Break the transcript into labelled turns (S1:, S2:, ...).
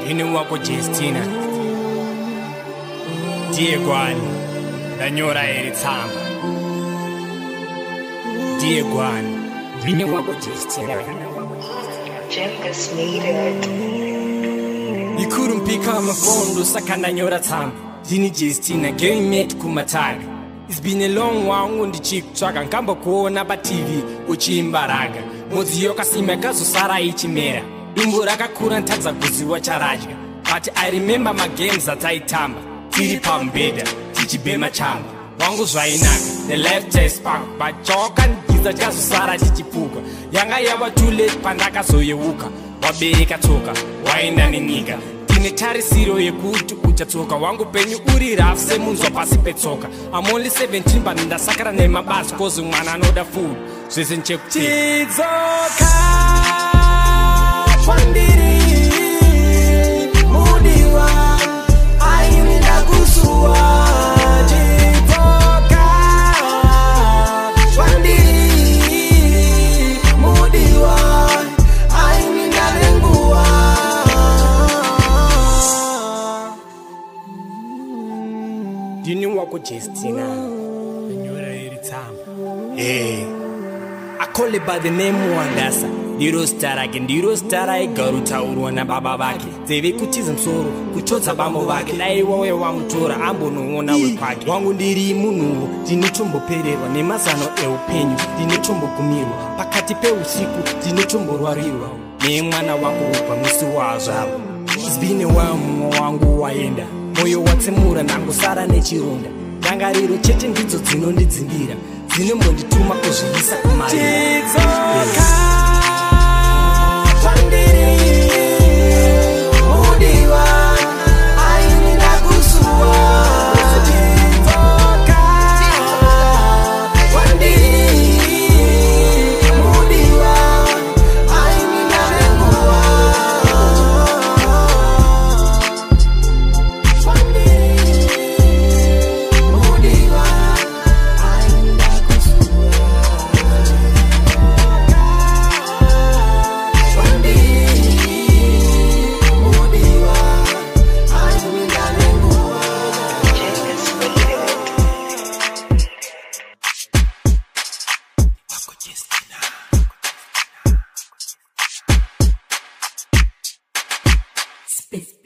S1: gweru-mutare ndiye Gwan ndanyora here tsamba ndiye Gwan You couldn't pick up my phone, saka ndanyora tsamba ndini Jestina gweru-mutare. It's been a long while ndichitsvaga nkamba kuona pa-TV uchiimbaraga mudziyo kasima kazosara ichimera dumbu rakakura ntadza kuziva charadya. But I remember my games ataitamba tiri pambeda tichibhema chamba wangu zvainaka the left chest spark but chawakandiza chikazosara chichipuka yanga yava too late pandakazoyeuka wabereka tsoka waenda nenyika tine tarisiro yekuti uchatsoka wangu penyu uri rafu semunzwa pasi petsoka I'm only 17 but ndasakara nemabasa cause mwana anoda food zvese nchekuti tidzoka kwandiri mudiwa ainida kusuwa tidzoka kwandiri mudiwa ainida lenguwa ndini wako Jestina ndanyora here tsamba I call it by the name Wandasa ndiro zita rake ndiro zita raigara kutaurwa nababa vake nzeve kutiza musoro kuchodza bambo vake daiwawe wamutora ambonoona wekwake wangu ndiri munhuwo ndinotombopererwa nemazano eupenyu ndinotombogumirwa pakati peusiku ndinotomborwarirwa nemwana wangu ubva musi wazvavo It's been a while mumwe wangu waenda moyo watsemura ndangosara nechironda ndangariro chete ndidzo dzinondidzimbira dzinombondituma kuzvivisa kumari
S2: Space.